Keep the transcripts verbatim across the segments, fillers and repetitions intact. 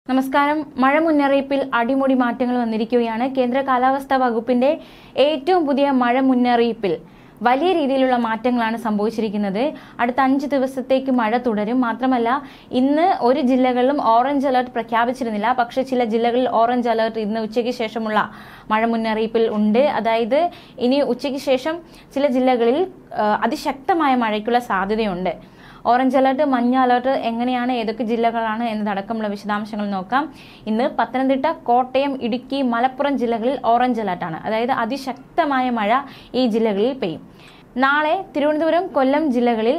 നമസ്കാരം. മഴ മുന്നറിയിപ്പിൽ അടിമുടി മാറ്റങ്ങൾ വന്നിരിക്കുകയാണ്. കേന്ദ്ര കാലാവസ്ഥാ വകുപ്പിന്റെ ഏറ്റവും പുതിയ മഴ മുന്നറിയിപ്പിൽ വലിയ രീതിയിലുള്ള മാറ്റങ്ങളാണ് സംഭവിച്ചിരിക്കുന്നത്. അടുത്ത അഞ്ച് ദിവസത്തേക്ക് മഴ തുടരും. മാത്രമല്ല, ഇന്ന് ഒരു ജില്ലകളിലും ഓറഞ്ച് അലർട്ട് പ്രഖ്യാപിച്ചിരുന്നില്ല. പക്ഷേ ചില ജില്ലകളിൽ ഓറഞ്ച് അലർട്ട് ഇന്ന് ഉച്ചയ്ക്ക് ശേഷമുള്ള മഴ മുന്നറിയിപ്പിൽ ഉണ്ട്. അതായത് ഇനി ഉച്ചയ്ക്ക് ശേഷം ചില ജില്ലകളിൽ അതിശക്തമായ മഴയ്ക്കുള്ള സാധ്യതയുണ്ട്. ഓറഞ്ച് അലർട്ട്, മഞ്ഞ അലർട്ട് എങ്ങനെയാണ്, ഏതൊക്കെ ജില്ലകളാണ് എന്നതടക്കമുള്ള വിശദാംശങ്ങൾ നോക്കാം. ഇന്ന് പത്തനംതിട്ട, കോട്ടയം, ഇടുക്കി, മലപ്പുറം ജില്ലകളിൽ ഓറഞ്ച് അലർട്ടാണ്. അതായത് അതിശക്തമായ മഴ ഈ ജില്ലകളിൽ പെയ്യും. നാളെ തിരുവനന്തപുരം, കൊല്ലം ജില്ലകളിൽ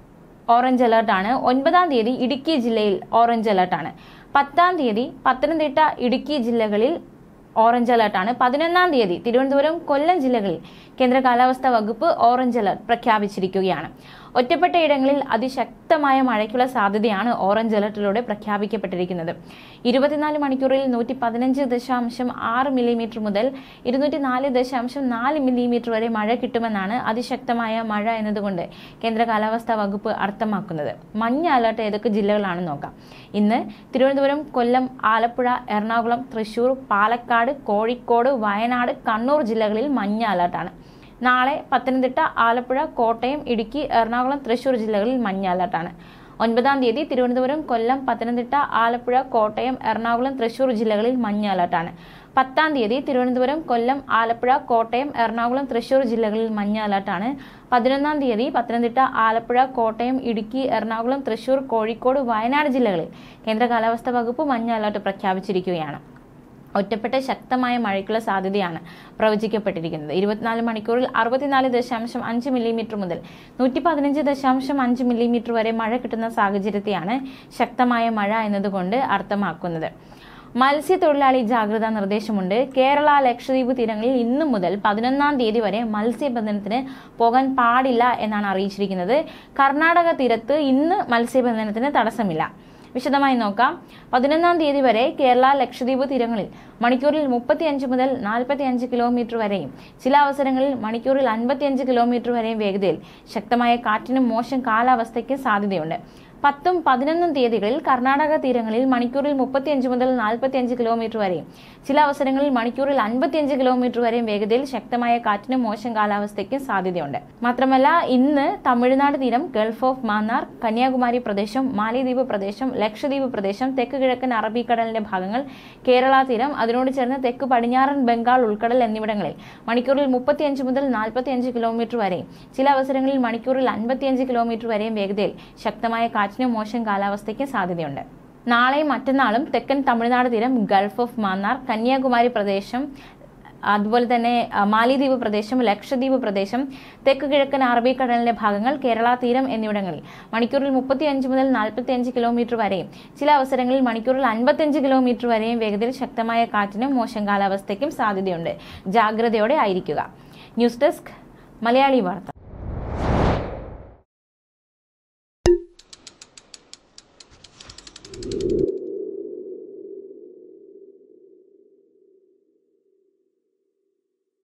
ഓറഞ്ച് അലർട്ടാണ്. ഒൻപതാം തീയതി ഇടുക്കി ജില്ലയിൽ ഓറഞ്ച് അലർട്ടാണ്. പത്താം തീയതി പത്തനംതിട്ട, ഇടുക്കി ജില്ലകളിൽ ഓറഞ്ച് അലർട്ടാണ്. പതിനൊന്നാം തീയതി തിരുവനന്തപുരം, കൊല്ലം ജില്ലകളിൽ കേന്ദ്ര കാലാവസ്ഥാ വകുപ്പ് ഓറഞ്ച് അലർട്ട് പ്രഖ്യാപിച്ചിരിക്കുകയാണ്. ഒറ്റപ്പെട്ട ഇടങ്ങളിൽ അതിശക്തമായ മഴയ്ക്കുള്ള സാധ്യതയാണ് ഓറഞ്ച് അലർട്ടിലൂടെ പ്രഖ്യാപിക്കപ്പെട്ടിരിക്കുന്നത്. ഇരുപത്തിനാല് മണിക്കൂറിൽ നൂറ്റി പതിനഞ്ച് ദശാംശം ആറ് മില്ലിമീറ്റർ മുതൽ ഇരുന്നൂറ്റി നാല് ദശാംശം നാല് മില്ലിമീറ്റർ വരെ മഴ കിട്ടുമെന്നാണ് അതിശക്തമായ മഴ എന്നതുകൊണ്ട് കേന്ദ്ര കാലാവസ്ഥാ വകുപ്പ് അർത്ഥമാക്കുന്നത്. മഞ്ഞ അലർട്ട് ഏതൊക്കെ ജില്ലകളാണെന്ന് നോക്കാം. ഇന്ന് തിരുവനന്തപുരം, കൊല്ലം, ആലപ്പുഴ, എറണാകുളം, തൃശൂർ, പാലക്കാട്, കോഴിക്കോട്, വയനാട്, കണ്ണൂർ ജില്ലകളിൽ മഞ്ഞ അലർട്ടാണ്. നാളെ പത്തനംതിട്ട, ആലപ്പുഴ, കോട്ടയം, ഇടുക്കി, എറണാകുളം, തൃശൂർ ജില്ലകളിൽ മഞ്ഞ അലർട്ടാണ്. ഒൻപതാം തീയതി തിരുവനന്തപുരം, കൊല്ലം, പത്തനംതിട്ട, ആലപ്പുഴ, കോട്ടയം, എറണാകുളം, തൃശൂർ ജില്ലകളിൽ മഞ്ഞ അലർട്ടാണ്. പത്താം തീയതി തിരുവനന്തപുരം, കൊല്ലം, ആലപ്പുഴ, കോട്ടയം, എറണാകുളം, തൃശൂർ ജില്ലകളിൽ മഞ്ഞ അലർട്ടാണ്. പതിനൊന്നാം തീയതി പത്തനംതിട്ട, ആലപ്പുഴ, കോട്ടയം, ഇടുക്കി, എറണാകുളം, തൃശൂർ, കോഴിക്കോട്, വയനാട് ജില്ലകളിൽ കേന്ദ്ര കാലാവസ്ഥാ വകുപ്പ് മഞ്ഞ അലർട്ട് പ്രഖ്യാപിച്ചിരിക്കുകയാണ്. ഒറ്റപ്പെട്ട ശക്തമായ മഴയ്ക്കുള്ള സാധ്യതയാണ് പ്രവചിക്കപ്പെട്ടിരിക്കുന്നത്. ഇരുപത്തിനാല് മണിക്കൂറിൽ അറുപത്തിനാല് ദശാംശം അഞ്ച് മില്ലിമീറ്റർ മുതൽ നൂറ്റി പതിനഞ്ച് ദശാംശം അഞ്ച് മില്ലിമീറ്റർ വരെ മഴ കിട്ടുന്ന സാഹചര്യത്തെയാണ് ശക്തമായ മഴ എന്നതുകൊണ്ട് അർത്ഥമാക്കുന്നത്. മത്സ്യത്തൊഴിലാളി ജാഗ്രതാ നിർദ്ദേശമുണ്ട്. കേരള, ലക്ഷദ്വീപ് തീരങ്ങളിൽ ഇന്നു മുതൽ പതിനൊന്നാം തീയതി വരെ മത്സ്യബന്ധനത്തിന് പോകാൻ പാടില്ല എന്നാണ് അറിയിച്ചിരിക്കുന്നത്. കർണാടക തീരത്ത് ഇന്ന് മത്സ്യബന്ധനത്തിന് തടസ്സമില്ല. വിശദമായി നോക്കാം. പതിനൊന്നാം തീയതി വരെ കേരള, ലക്ഷദ്വീപ് തീരങ്ങളിൽ മണിക്കൂറിൽ മുപ്പത്തി അഞ്ച് മുതൽ നാൽപ്പത്തി അഞ്ച് കിലോമീറ്റർ വരെയും ചില അവസരങ്ങളിൽ മണിക്കൂറിൽ അൻപത്തി അഞ്ച് കിലോമീറ്റർ വരെയും വേഗതയിൽ ശക്തമായ കാറ്റിനും മോശം കാലാവസ്ഥയ്ക്ക് സാധ്യതയുണ്ട്. പത്തും പതിനൊന്നും തീയതികളിൽ കർണാടക തീരങ്ങളിൽ മണിക്കൂറിൽ മുപ്പത്തിയഞ്ച് മുതൽ നാൽപ്പത്തി അഞ്ച് കിലോമീറ്റർ വരെയും ചില അവസരങ്ങളിൽ മണിക്കൂറിൽ അൻപത്തിയഞ്ച് കിലോമീറ്റർ വരെയും വേഗതയിൽ ശക്തമായ കാറ്റിനും മോശം കാലാവസ്ഥയ്ക്കും സാധ്യതയുണ്ട്. മാത്രമല്ല, ഇന്ന് തമിഴ്നാട് തീരം, ഗൾഫ് ഓഫ് മാന്നാർ, കന്യാകുമാരി പ്രദേശം, മാലിദ്വീപ് പ്രദേശം, ലക്ഷദ്വീപ് പ്രദേശം, തെക്ക് കിഴക്കൻ അറബിക്കടലിന്റെ ഭാഗങ്ങൾ, കേരള തീരം, അതിനോട് ചേർന്ന് തെക്ക് പടിഞ്ഞാറൻ ബംഗാൾ ഉൾക്കടൽ എന്നിവിടങ്ങളിൽ മണിക്കൂറിൽ മുപ്പത്തിയഞ്ച് മുതൽ നാൽപ്പത്തിയഞ്ച് കിലോമീറ്റർ വരെയും ചില അവസരങ്ങളിൽ മണിക്കൂറിൽ അൻപത്തിയഞ്ച് കിലോമീറ്റർ വരെയും വേഗതയിൽ ശക്തമായ കാറ്റിനും മോശം കാലാവസ്ഥയ്ക്ക് സാധ്യതയുണ്ട്. നാളെയും മറ്റന്നാളും തെക്കൻ തമിഴ്നാട് തീരം, ഗൾഫ് ഓഫ് മാന്നാർ, കന്യാകുമാരി പ്രദേശം, അതുപോലെ തന്നെ മാലിദ്വീപ് പ്രദേശം, ലക്ഷദ്വീപ് പ്രദേശം, തെക്ക് കിഴക്കൻ അറബിക്കടലിന്റെ ഭാഗങ്ങൾ, കേരള തീരം എന്നിവിടങ്ങളിൽ മണിക്കൂറിൽ മുപ്പത്തിയഞ്ച് മുതൽ നാൽപ്പത്തിയഞ്ച് കിലോമീറ്റർ വരെയും ചില അവസരങ്ങളിൽ മണിക്കൂറിൽ അൻപത്തിയഞ്ച് കിലോമീറ്റർ വരെയും വേഗതയിൽ ശക്തമായ കാറ്റിനും മോശം കാലാവസ്ഥയ്ക്കും സാധ്യതയുണ്ട്. ജാഗ്രതയോടെ ആയിരിക്കുക. ന്യൂസ് ഡെസ്ക്, മലയാളി വാർത്ത.